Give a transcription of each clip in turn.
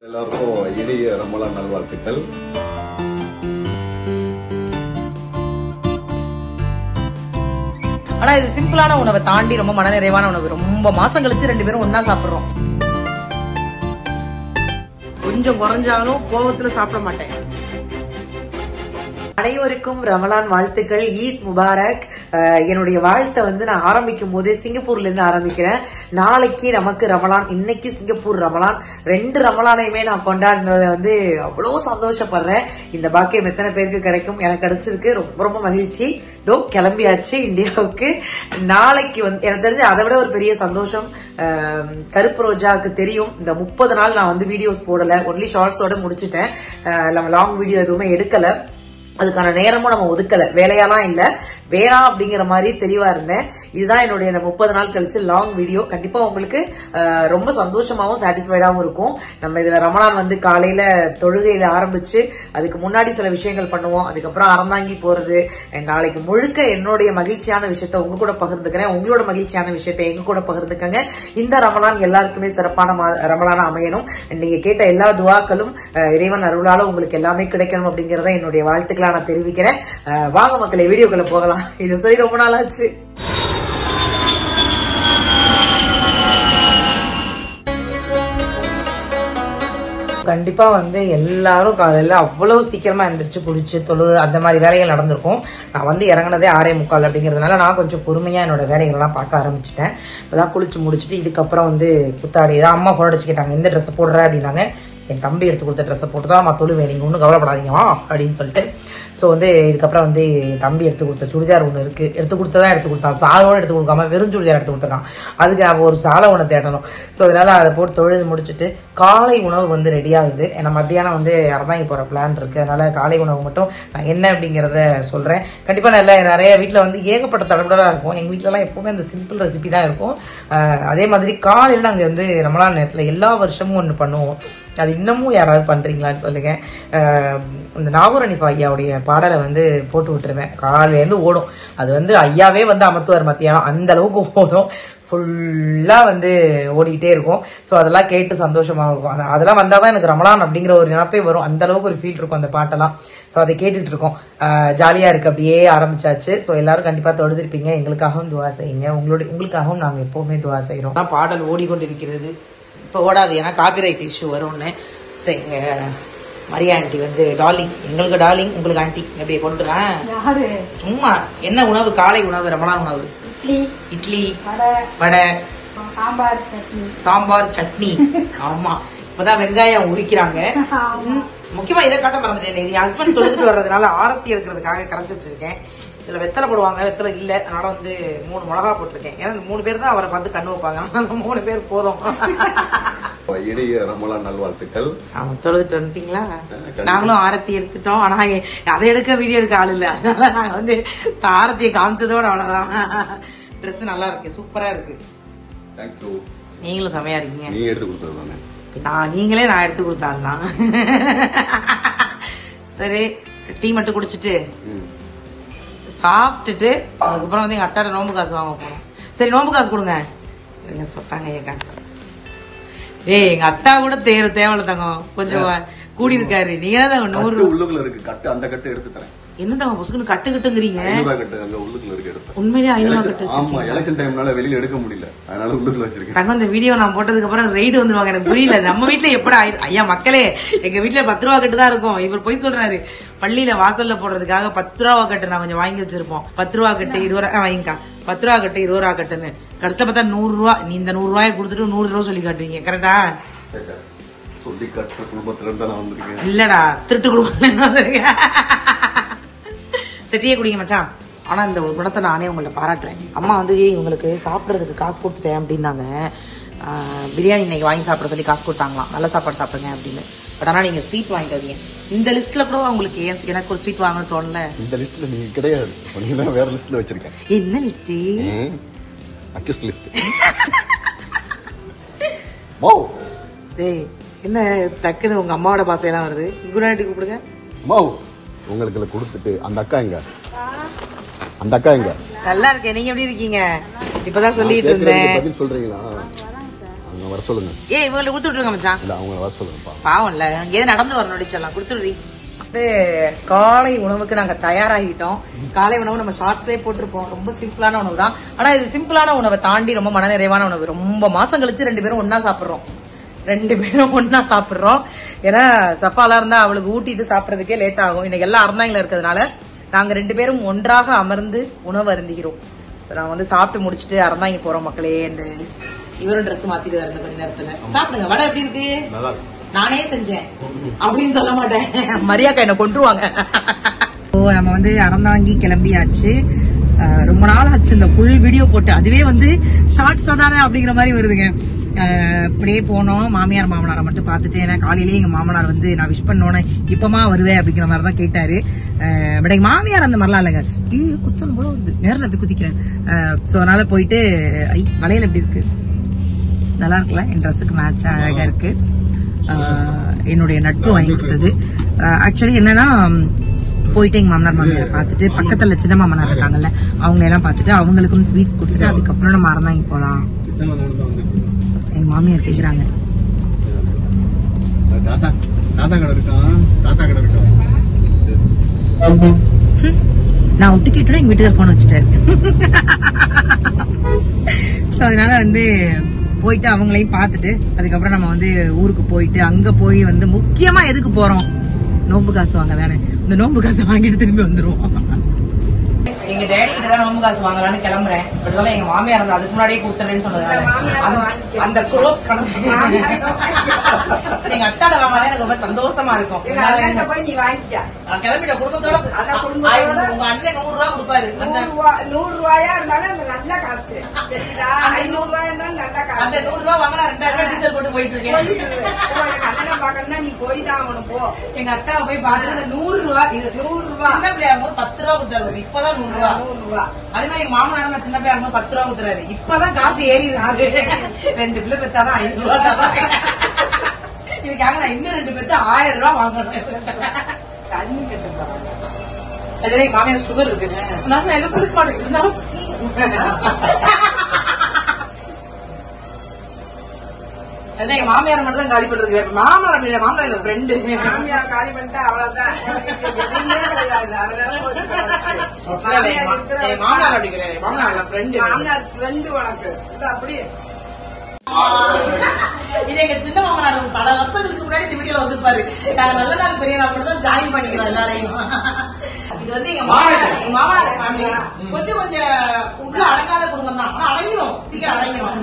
எல்லாருக்கும் இனிய ரமலான் நல்வாழ்த்துக்கள். ஆனா இது சிம்பிளான உணவை தாண்டி ரொம்ப மனநிறைவான உணவு. ரொம்ப மாசம் கழிச்சு 2 பேரும் ஒன்னா சாப்பிடுறோம். கொஞ்சம் குறைஞ்சாலும் கோவத்துல சாப்பிட மாட்டேன். அனைவருக்கும் ரமலான் வாழ்த்துக்கள். ஈத் முபாரக். என்னுடைய வாழ்த்தை நான் ஆரம்பிக்கும் போதே சிங்கப்பூர்ல இருந்து ஆரம்பிக்கிறேன். நாளைக்கு நமக்கு ரமலான், இன்னைக்கு சிங்கப்பூர் ரமலான். 2 ரமலானையுமே நான் கொண்டாடுனத அவ்வளவு சந்தோஷப்படுறேன். இந்த பாக்கியம் எத்தனை பேருக்கு கிடைக்கும்? எனக்கு கிடைச்சிருக்கு. ரொம்ப ரொம்ப மகிழ்ச்சி. கிளம்பியாச்சு இந்தியாவுக்கு. நாளைக்கு எனக்கு தெரிஞ்சு அதை விட ஒரு பெரிய சந்தோஷம் கருப்பு ரோஜாவுக்கு தெரியும். இந்த 30 நாள் நான் வீடியோஸ் போடல, ஒன்லி ஷார்ட்ஸோட முடிச்சுட்டேன். நம்ம லாங் வீடியோ எதுவுமே எடுக்கல. அதுக்கான நேரமும் நம்ம ஒதுக்கல. வேலையெல்லாம் இல்ல, வேணாம் அப்படிங்கிற மாதிரி தெளிவா இருந்தேன். இதுதான் என்னுடைய இந்த 30 நாள் கழிச்சு லாங் வீடியோ. கண்டிப்பா உங்களுக்கு ரொம்ப சந்தோஷமாவும் சாட்டிஸ்ஃபைடாவும் இருக்கும். நம்ம இதுல ரமலான் காலையில தொழுகையில ஆரம்பிச்சு அதுக்கு முன்னாடி சில விஷயங்கள் பண்ணுவோம். அதுக்கப்புறம் அறந்தாங்கி போறது. நாளைக்கு முழுக்க என்னுடைய மகிழ்ச்சியான விஷயத்த உங்க கூட பகிர்ந்துக்கிறேன். உங்களோட மகிழ்ச்சியான விஷயத்த எங்க கூட பகிர்ந்துக்கங்க. இந்த ரமலான் எல்லாருக்குமே சிறப்பான ரமலானா அமையணும். நீங்க கேட்ட எல்லா துவாக்களும் இறைவன் அருளால உங்களுக்கு எல்லாமே கிடைக்கணும் அப்படிங்கறத என்னுடைய வாழ்த்துக்களை நான் தெரிவிக்கிறேன். வாங்க மக்களை, வீடியோக்குள்ள போகலாம். இது சரி, ரொம்ப நாள் ஆச்சு. கண்டிப்பா எல்லாரும் காலையில அவ்வளவு சீக்கிரமா எந்திரிச்சு குளிச்சு தொழு அந்த மாதிரி வேலைகள் நடந்திருக்கும். நான் இறங்கினதே 6:45 அப்படிங்கிறதுனால நான் கொஞ்சம் பொறுமையா என்னோட வேலைகள் எல்லாம் பார்க்க ஆரம்பிச்சுட்டேன். இப்பதான் குளிச்சு முடிச்சுட்டு இதுக்கப்புறம் புத்தாடி தான் அம்மா போன் அடிச்சு கேட்டாங்க, எந்த ட்ரெஸ் போடுற அப்படின்னாங்க. என் தம்பி எடுத்து கொடுத்த ட்ரெஸ்ஸை போட்டு தான் நான் தொழுவேன், நீங்க ஒன்றும் கவலைப்படாதீங்க அப்படின்னு சொல்லிட்டு. ஸோ இதுக்கப்புறம் என் தம்பி எடுத்து கொடுத்த சுடிதார் ஒன்று இருக்கு. எடுத்து கொடுத்தான், சாலோடு எடுத்து கொடுக்காம வெறும் சுடிதார் எடுத்து கொடுத்துருக்கான். அதுக்கு நான் ஒரு சாலை ஒன்று தேடணும். ஸோ அதனால அதை போட்டு தொழுது முடிச்சுட்டு காலை உணவு ரெடி ஆகுது. ஏன்னா மத்தியானம் இறந்தாங்கி போகிற பிளான் இருக்கு. அதனால காலை உணவு மட்டும் நான் என்ன அப்படிங்கிறத சொல்றேன். கண்டிப்பா நிறைய வீட்டில் ஏகப்பட்ட தடபடலாக இருக்கும். எங்கள் வீட்டிலலாம் எப்பவுமே அந்த சிம்பிள் ரெசிபி தான் இருக்கும். அதே மாதிரி காலையில் நாங்கள் ரமலான் நேரத்தில் எல்லா வருஷமும் ஒன்று பண்ணுவோம். அது இன்னமும் யாராவது பண்றீங்களான்னு சொல்லுங்க. இந்த நாகூர் ஹனீஃபா ஐயாவுடைய பாடலை போட்டு விட்டுருவேன். காலையிலேருந்து ஓடும். அது ஐயாவே அமர்த்துவார் மத்தியானம், அந்த அளவுக்கு ஓடும். ஃபுல்லா ஓடிக்கிட்டே இருக்கும். ஸோ அதெல்லாம் கேட்டு சந்தோஷமா இருக்கும். அதெல்லாம் வந்தாதான் எனக்கு ரமலான் அப்படிங்கிற ஒரு நினைப்பே வரும். அந்த அளவுக்கு ஒரு ஃபீல் இருக்கும் அந்த பாட்டெல்லாம். ஸோ அதை கேட்டுட்டு இருக்கோம். ஜாலியா இருக்கு. அப்படியே ஆரம்பிச்சாச்சு. ஸோ எல்லாரும் கண்டிப்பா தொழுதிருப்பீங்க. எங்களுக்காகவும் துவா செய்யுங்க. உங்களுக்காகவும் நாங்கள் எப்பவுமே துவா செய்யறோம். பாடல் ஓடிக்கொண்டிருக்கிறது. இப்போ ஓடாது, ஏன்னா காப்பிரைட் இஷ்யூ வரும்னு. ஸோ எங்க மரியா ஆண்டி டார்லிங், எங்களுக்கு டார்லிங், உங்களுக்கு ஆண்டி. எப்படி கொண்டுறேன் சும்மா. என்ன உணவு? காலை உணவு, ரமலான் உணவு இட்லி, வடை, சாம்பார், சட்னி. ஆமா, இப்பதான் வெங்காயம் உரிக்கிறாங்க. முக்கியமா இதை காட்ட மறந்துட்டேன். என் ஹஸ்பண்ட் தொழுதுட்டு வர்றதுனால ஆரத்தி எடுக்கிறதுக்காக கரைச்சி வச்சிருக்கேன். இதுல வெத்தலை போடுவாங்க, வெத்தலை இல்ல, அதனால 3 மிளகா போட்டிருக்கேன். ஏன்னா 3 பேர் தான் அவரை கண்ணு வைப்பாங்க. 3 பேர் போதும். இனிய ரமலான் நல்வாழ்த்துக்கள். தொழுதுட்டு வந்துட்டீங்களா? நாங்களும் ஆரத்தி எடுத்துட்டோம். ஆனா அதை எடுக்க வீடியோ எடுக்க ஆள் இல்ல. அதனால நாங்க ஆரத்தியை காமிச்சதோட அவ்வளவுதான். ட்ரெஸ் நல்லா இருக்கு, சூப்பரா இருக்கு. நீங்களும் செமையா இருக்கீங்க. நீ எடுத்து கொடுத்தது நீங்களே நான் எடுத்து கொடுத்தாலாம். சரி, டீ மட்டும் குடிச்சிட்டு சாப்பிட்டுட்டு அதுக்கப்புறம் எங்க அத்தாட நோம்பு காசு வாங்க போனோம். சரி, நோம்பு காசு கொடுங்க சொல்லிட்டாங்க. எங்க அத்தா கூட தேவையில்ல தங்கம், கொஞ்சம் கூடி இருக்காரு. நீங்க தான் 100 உள்ளுக்குள்ள இருக்கு கட்டு, அந்த கட்டு எடுத்து தரேன். என்ன தங்க பொசுக்குன்னு கட்டுங்கிறீங்க? உண்மையிலேயே 500 கட்டு. ஆமா, எலெக்ஷன் டைம்னால வெளியில எடுக்க முடியல, அதனால உள்ளுக்குள்ள வச்சிருக்கேன். தங்க இந்த வீடியோ நான் போட்டதுக்கு அப்புறம் ரைடு வந்துருவாங்க. எனக்கு புரியல, நம்ம வீட்டுல எப்படி ஐயா மக்களே, எங்க வீட்டுல 10 ரூபா கட்டு தான் இருக்கும். இவர் போய் சொல்றாரு, பள்ளியில வாசல்ல போடுறதுக்காக 10 ரூபா கட்டு நான் கொஞ்சம் வாங்கி வச்சிருப்போம். 10 ரூபா கட்டு 20 ரூபா வாங்கிக்கா, 10 ரூபா கட்டு 20 ரூபா கட்டுன்னு. கடைசியில பார்த்தா 100 ரூபா. நீ இந்த 100 ரூபாயை கொடுத்துட்டு 100 ரூபா சொல்லி காட்டுவீங்க, கரெக்டா? சொல்லி காட்டுற குடும்பத்துல இருந்து நான் வந்திருக்கேன். இல்லடா, திருட்டு குடும்பத்துல இருந்து வந்திருக்கேன். செட்டியே குடிங்க மச்சான். ஆனா இந்த ஒரு குணத்தை நானே உங்களை பாராட்டுறேன். அம்மா இவங்களுக்கு சாப்பிட்றதுக்கு காசு கொடுத்துட்டேன் அப்படின்னாங்க. பிரியாணி இன்னைக்கு வாங்கி சாப்பிட சொல்லி காசு கொடுத்தாங்களாம், நல்ல சாப்பாடு சாப்பிடுங்க அப்படின்னு. பட் ஆனா நீங்க ஸ்வீட் வாங்கிட்டு வரீங்க. இந்த லிஸ்ட்ல கூட உங்களுக்கு எனக்கு ஒரு ஸ்வீட் வாங்கணும்னு தோணல. இந்த லிஸ்ட்ல நீங்க கிடையாது, நீங்க வேற லிஸ்ட்ல வச்சிருக்கேன். என்ன லிஸ்ட்? Accused list. வாவ், டேய் என்ன டக்குன்னு உங்க அம்மாவோட பாசையெல்லாம் வருது. குணாட்டி கூப்பிடுங்க. வாவ், உங்களுக்கு கொடுத்துட்டு அந்த அக்கா எங்க? அந்த அக்கா எங்க? நல்லா இருக்கேன். நீங்க எப்படி இருக்கீங்க? இப்பதான் சொல்லிட்டு இருந்தேன். பதில் சொல்றீங்களா? அவங்க வர சொல்லுங்க. இவங்களை கொடுத்து விட்டுருங்க மச்சான். இல்ல அவங்க வர சொல்லுங்க. பாவம் இல்ல, அங்கேயே நடந்து வரணும் அடிச்சலாம். கொடுத்துடுறீ. காலை உணவுக்கு நாங்க தயாராகிட்டோம். காலை உணவு நம்ம ஷார்ட்ஸ்லயே போட்டிருப்போம். ரொம்ப சிம்பிளான உணவு தான். ஆனா இது சிம்பிளான உணவை தாண்டி ரொம்ப மனநிறைவான உணவு. ரொம்ப மாசம் கழிச்சு 2 பேரும் ஒன்னா சாப்பிடுறோம். ஏன்னா சஃபாலா இருந்தா அவளுக்கு ஊட்டிட்டு சாப்பிடறதுக்கே லேட் ஆகும். இன்னைக்கு எல்லாம் அறந்தாங்கள இருக்கிறதுனால நாங்க 2 பேரும் ஒன்றாக அமர்ந்து உணவு அருந்துகிறோம். நான் வந்து சாப்பிட்டு முடிச்சுட்டு அறந்தாங்க போறோம் மக்களே. இவரும் ட்ரெஸ் மாத்திட்டு வரணும் கொஞ்ச நேரத்துல. சாப்பிடுங்க. வடை எப்படி இருக்கு? நானே செஞ்சேன் அப்படின்னு சொல்ல மாட்டேன். மரியாதை என்ன கொண்டுருவாங்க. நம்ம வந்து அறந்தாங்கி கிளம்பியாச்சு. ரொம்ப நாள் ஆச்சு இந்த ஃபுல் வீடியோ போட்டு. அதுவே வந்து ஷார்ட்ஸா தானே அப்படிங்கிற மாதிரி வருதுங்க. இப்படியே போனோம். மாமியார் மாமனாரை மட்டும் பார்த்துட்டு, ஏன்னா காலையிலேயே எங்க மாமனார் வந்து நான் விஷ் பண்ணோன்னே இப்பமா வருவேன் அப்படிங்கிற மாதிரி தான் கேட்டாரு. பட் எங்க மாமியார் அந்த மாதிரிலாம் இல்லைங்க. குத்தணும் போல வருது, நேரில் அப்படி குதிக்கிறேன். ஸோ அதனால போயிட்டு வளையல் எப்படி இருக்கு, நல்லா இருக்குல்ல, என் ட்ரெஸ்ஸுக்கு மேட்சா அழகா இருக்கு. என்னுடைய நட்பு வாங்கி கொடுத்தது. ஆக்சுவலி என்னன்னா, போயிட்டு எங்க மாமனார் மாமியாரை பார்த்துட்டு, பக்கத்துல சின்ன மாமனார் இருக்காங்கல்ல, அவங்க எல்லாம் பார்த்துட்டு அவங்களுக்கும் ஸ்வீட்ஸ் கொடுத்துட்டு அதுக்கப்புறம் நம்ம அறந்தாங்க போலாம். எங்க மாமியார் கேக்குறாங்க, நான் ஒத்து கேட்டோட எங்க வீட்டுக்கார போன் வச்சுட்டாரு. சோ அதனால வந்து போயிட்டு அவங்களையும் பார்த்துட்டு அதுக்கப்புறம் நம்ம வந்து ஊருக்கு போயிட்டு, அங்க போய் வந்து முக்கியமா எதுக்கு போறோம், நோம்பு காசு வாங்க தானே. இந்த நோம்பு காசு வாங்கிட்டு திரும்பி வந்துருவோம். எங்க டேடி கிட்டதான் நோம்பு காசு வாங்கலான்னு கிளம்புறேன். பட் எங்க மாமியார் இருந்தா அதுக்கு முன்னாடியே கொடுத்துறேன்னு சொன்னதுனால அந்த குரோஸ் கணக்கு எங்க அத்தாட வாங்கலாம் எனக்கு ரொம்ப சந்தோஷமா இருக்கும். கிளம்பிட்ட குடும்பத்தோட. உங்க அண்ணன் 100 ரூபா கொடுப்பாரு. 100 ரூபாயா இருந்தாலும் நல்ல காசு. 500 ரூபாயா இருந்தாலும் நல்ல காசு. அந்த 100 ரூபா வாங்கினா 2000 ரூபாய் டீசல் போட்டு போயிட்டு இருக்கேன். அண்ணனை பாக்கணும்னா நீ போய் தான் அவனு போ. எங்க அத்தாவை போய் பாத்துட்டு 100 ரூபா, இது 100 ரூபா சின்ன பிள்ளையா இருக்கும்போது 10 ரூபா கொடுத்தாரு. இப்பதான் 100 ரூபா. அதே மாதிரி எங்க மாமனார் நான் சின்ன பிள்ளையா இருக்கும்போது 10 ரூபா கொடுத்துறாரு. இப்பதான் காசு ஏறி இருக்கு. 2 பிள்ளை பெத்தாதான் 500 ரூபா தான். இதுக்காக நான் இன்னும் 2 பேர்த்து 1000 ரூபா வாங்கணும். தண்ணி கட்டுறாங்க. மாமியார் சுகர் இருக்கு, நான் எதுவும் கொடுக்க மாட்டேன். இருந்தாலும் எங்க மாமியார் மட்டும் தான் காலி பண்றது. மாமனார் அப்படி மாமனார் எங்க ஃப்ரெண்டு. மாமியார் காலி பண்ணிட்டா அவ்வளவுதான். மாமனார் அப்படி கிடையாது. மாமனார் ஃப்ரெண்டு. மாமனார் ஃப்ரெண்டு உனக்கு அப்படி. இது எங்க சின்ன மாமனார் பல வருஷங்களுக்கு முன்னாடி இந்த வீடியோல வந்திருப்பாரு. நாங்க நல்ல நாள் பெரிய தான் ஜாயின் பண்ணிக்கிறோம் எல்லாரையும். இது வந்து எங்க மாமனார் ஃபேமிலி கொஞ்சம் உள்ள அடங்காத குடும்பம் தான். ஆனா அடங்கிடும், சீக்கிரம் அடங்கிடும்.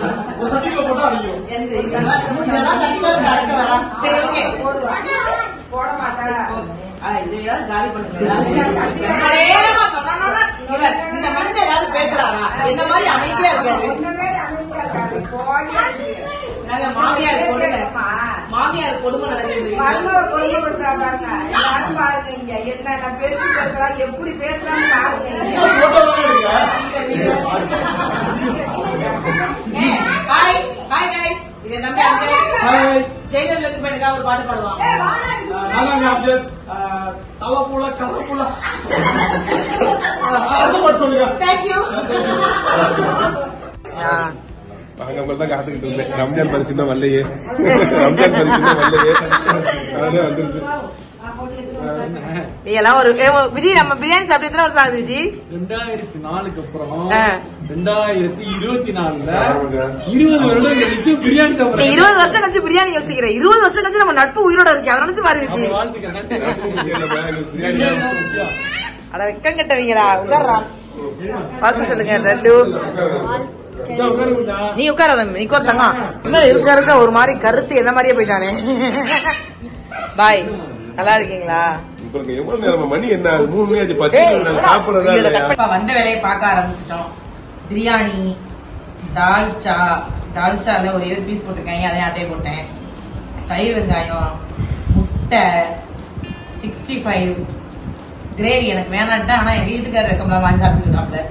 இதெல்லாம் சட்டிக்குள்ள அடக்க வரலாம். சரி, ஓகே, போட மாட்டேன். இதையாவது காலி பண்ணுங்க. இந்த மனுஷன் ஏதாவது பேசுறாரா? என்ன மாதிரி அமைதியா இருக்காரு. மாமியார் கொடுமை நடக்குது. கொடுமைப்படுத்துறா பாருங்க. எல்லாரும் பாருங்க, இங்க என்னென்ன பேசி பேசுறா, எப்படி பேசுறான்னு பாருங்க. ஜெயிலர்ல இருந்து போயிருக்கா ஒரு பாட்டு பாடுவாங்க. காத்துக்கிட்டு இருந்தேன். ரம்ஜான் பரிசு தான் வரலையே. ரம்ஜான் பரிசு தான் வரலையே. அதே வந்துருச்சு. நீங்கெல்லாம் ஒரு விஜய், நம்ம பிரியாணி சாப்பிட்டு எத்தனை வருஷம் ஆகுது விஜய்? 2004க்கு அப்புறம் 2024ல 20 வருடம் கழிச்சு பிரியாணி சாப்பிடுறேன். 20 வருஷம் கழிச்சு பிரியாணி யோசிக்கிறேன். 20 வருஷம் கழிச்சு நம்ம நட்பு உயிரோட இருக்கு. அதை நினைச்சு பாரு விஜய். அட வெக்கம் கட்டவீங்களா, உட்கார்றா. வாழ்த்து சொல்லுங்க. ரெண்டு நீ உட்கார, நீ உட்கார தங்க. இன்னும் இருக்க ஒரு மாதிரி கருத்து என்ன மாதிரியே போயிட்டானே. பாய், நல்லா இருக்கீங்களா? மணி என்ன 3 மணி ஆச்சு. வந்த வேலையை பார்க்க ஆரம்பிச்சிட்டோம். பிரியாணி, தால்ச்சால ஒரே ஒரு பீஸ் போட்டிருக்கேன், அதே ஆட்டையை போட்டேன். தயிர் வெங்காயம், முட்டை, 65 கிரேவி எனக்கு வேணான்ட்டேன். ஆனா என் வீட்டுக்கார ரெக்கமெண்ட் வாங்கி சாப்பிட்டு இருக்காப்ல.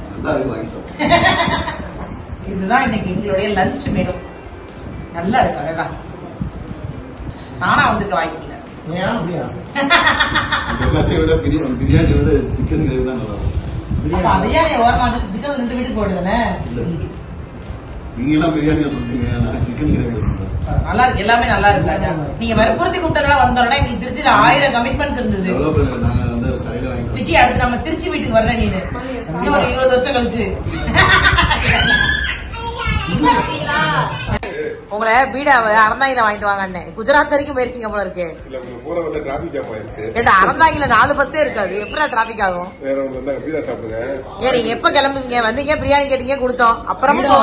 இதுதான் இன்னைக்கு எங்களுடைய லஞ்ச் மெனு. நல்லா இருக்கு, அழகா. நானா வந்துருக்க வாய்ப்பு இல்லை. பிரியாணி ஓரமா சிக்கன் 2 வீட்டுக்கு போடுதானே. நீங்க எல்லாம் பிரியாணி சொல்றீங்க, நான் சிக்கன் கிரேவி சொல்றேன். நல்லா இருக்கு, எல்லாமே நல்லா இருக்கு ராஜா. நீங்க வற்புறுத்தி கூப்பிட்டதுனால வந்தோம்னா எங்களுக்கு திருச்சியில 1000 கமிட்மெண்ட்ஸ் இருந்தது. நாங்க வந்து கடையில வாங்கி விஜய் அடுத்து நம்ம திருச்சி வீட்டுக்கு வர்ற நீனு இன்னும் ஒரு 20 வருஷம் கழிச்சு. உங்களை பீடாவை அறந்தாங்கில வாங்கிட்டு வாங்க. குஜராத் வரைக்கும் போயிருக்கீங்க போல இருக்கு. அறந்தாங்கில 4 பஸ்ஸே இருக்காது, எப்படா டிராபிக் ஆகும்? ஏன் நீங்க எப்ப கிளம்புவீங்க? வந்தீங்க பிரியாணி கேட்டீங்க, கொடுத்தோம். அப்புறமா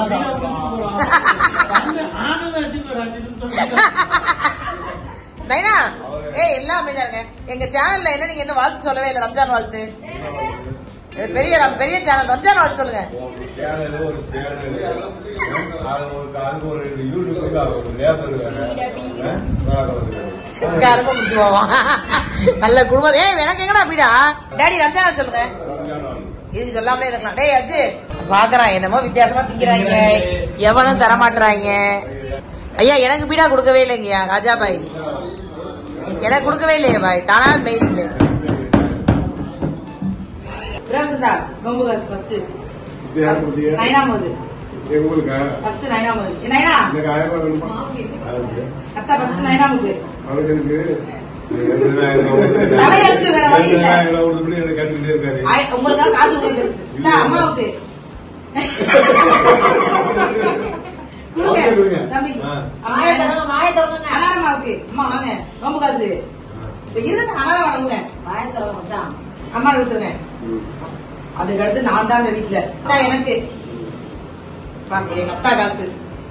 நைனா எல்லாம் அமைதியா இருங்க. எங்க சேனல்ல என்ன நீங்க என்ன வாழ்த்து சொல்லவே இல்லை? ரம்ஜான் வாழ்த்து. பெரிய சேனல் ரம்ஜான் வாழ்த்து சொல்லுங்க. நல்ல குடும்பம். எனக்கு எங்கடா வீடா டாடி ரம்ஜான் வாழ்த்து சொல்லுங்க. இதுக்கு சொல்லாமலே இருக்கலாம். டேய் அச்சு பாக்குறான் என்னமோ வித்தியாசமா திங்கிறாங்க, எவனும் தரமாட்டுறாங்க. ஐயா எனக்கு பீடா கொடுக்கவே இல்லைங்கய்யா ராஜா பாய், எனக்கு கொடுக்கவே இல்லையே பாய், தானா மெயிலிங்களே. உங்களுக்காக காசு அம்மாவுக்கு அம்மா வாங்க ரொம்ப காசு அம்மா கொடுத்துருங்க. அதுக்கு அடுத்து நான் தான் வீட்டுல எனக்கு எங்க அத்தா காசு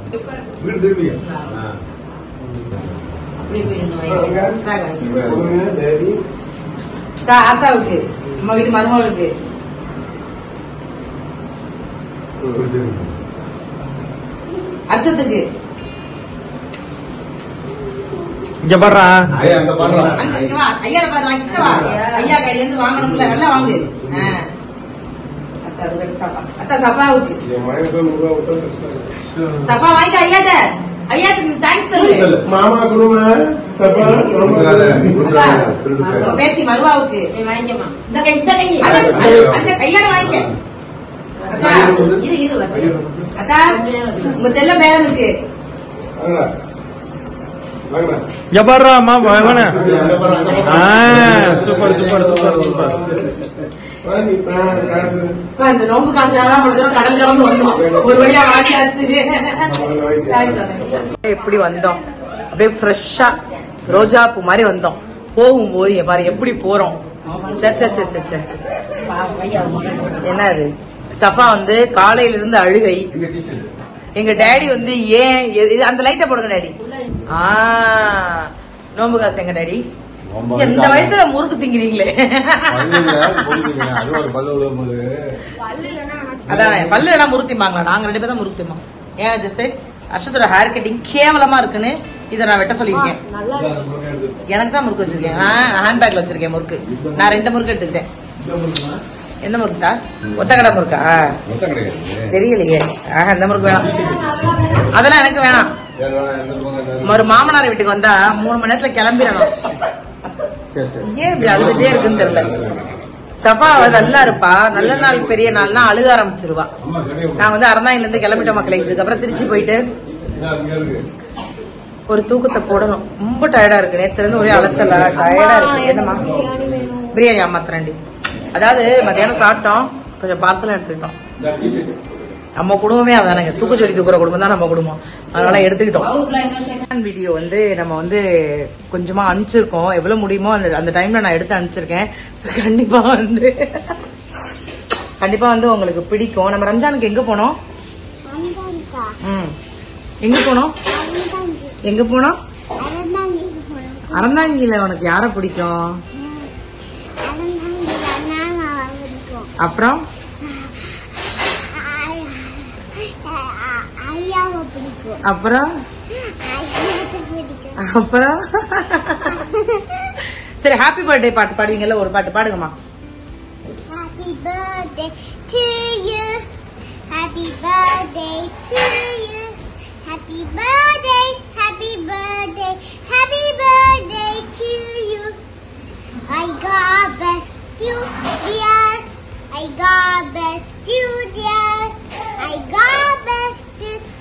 ஆசாவுக்கு, அம்மா வீட்டு மருமகளுக்கு, அர்ஷத்துக்கு. இங்க பாடுறா ஐயா பாரு வாங்கிட்டு வா. ஐயா கையில இருந்து வாங்கணும்ல, நல்லா வாங்கு. அத்தா சப்பாவுக்கு சப்பா வாங்கிட்டு ஐயாட்ட ஐயாட்ட தேங்க்ஸ் சொல்லு. மாமா குடுமா சப்பா பேத்தி மருவாவுக்கு அந்த கையால வாங்கிக்க. அத்தா உங்க செல்ல பேரனுக்கு எப்பாடுறா அம்மா சூப்பர் சூப்பர் சூப்பர் சூப்பர். இந்த நோம்பு காசு கடல் கிளம்பு வந்தோம், ஒரு வழியா வாங்கியாச்சு. எப்படி வந்தோம் அப்படியே ஃப்ரெஷ்ஷா ரோஜா பூ மாதிரி வந்தோம். போகும்போது பாரு எப்படி போறோம். என்ன அது சஃபா வந்து காலையில இருந்து அழுகை. எங்க டேடி வந்து ஏன் அந்த லைட்டை போடுங்க டேடி. நோம்பு காசு எங்க டேடி இந்த வயசுல முறுக்கு திங்கிறீங்களே. அதான் பல்லு வேணா முறுத்திம்பாங்களா? நாங்க 2 பேரும் முறுத்திமா. ஏன் ஜஸ்ட் அர்ஷத்தோட ஹேர் கட்டிங் கேவலமா இருக்குன்னு இதை நான் வெட்ட சொல்லியிருக்கேன். எனக்கு தான் முறுக்கு வச்சிருக்கேன், நான் ஹேண்ட்பேக்ல வச்சிருக்கேன் முறுக்கு. நான் 2 முறுக்கு எடுத்துக்கிட்டேன். எந்த முறுக்குதா? ஒத்தக்கடை முறுக்கா? தெரியலையே. இந்த முறுக்கு வேணாம், அதெல்லாம் எனக்கு வேணாம். ஒரு மாமனார் வீட்டுக்கு வந்தா 3 மணி நேரத்துல கிளம்பிடணும். ஏன் இப்படி அழுதுட்டே இருக்குன்னு தெரியல. சஃபா நல்லா இருப்பா, நல்ல நாள் பெரிய நாள்னா அழுக ஆரம்பிச்சிருவா. நான் வந்து அறந்தாயில இருந்து கிளம்பிட்ட மக்களே. இதுக்கப்புறம் திருச்சி போயிட்டு ஒரு தூக்கத்தை போடணும். ரொம்ப டயர்டா இருக்கு, நேத்துல இருந்து ஒரே அலைச்சலா டயர்டா இருக்கு. என்னமா பிரியாணி அம்மா தரண்டி. அதாவது மத்தியானம் சாப்பிட்டோம், கொஞ்சம் பார்சல் எடுத்துக்கிட்டோம். நம்ம குடும்பமே அதானுங்க, தூக்குச்சொடி தூக்குற குடும்பம் தான் நம்ம குடும்பம், அதனால எடுத்துக்கிட்டோம். வீடியோ வந்து நம்ம வந்து கொஞ்சமா அனுப்பிச்சிருக்கோம், எவ்வளவு முடியுமோ அந்த டைம்ல நான் எடுத்து அனுப்பிச்சிருக்கேன். கண்டிப்பா வந்து உங்களுக்கு பிடிக்கும். நம்ம ரம்ஜானுக்கு எங்க போனோம்? எங்க போனோம்? எங்க போனோம்? அறந்தாங்கில. உனக்கு யார பிடிக்கும்? அப்புறம் அப்புறம் அப்புறம் சரி, ஹாப்பி பர்த்டே பாட்டு பாடுவீங்கல்ல, ஒரு பாட்டு பாடுங்கம்மா. Happy birthday to you, happy birthday to you, happy birthday, happy birthday, happy birthday to you. I God bless you, dear. I God bless you, dear. I God bless you.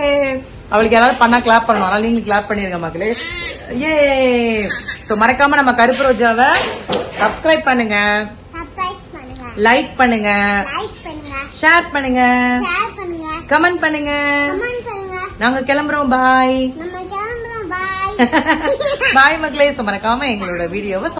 அவளுக்கு யாராவது பண்ணா clap பண்ணுவோம். அதனால நீங்களும் clap பண்ணிருங்க மக்களே. ஏ so மறக்காம நம்ம கருப்பு ரோஜாவை சப்ஸ்கிரைப் பண்ணுங்க, லைக் பண்ணுங்க, ஷேர் பண்ணுங்க, கமெண்ட் பண்ணுங்க. நாங்க கிளம்புறோம். பாய் பாய் மக்களே. மறக்காம எங்களோட வீடியோவை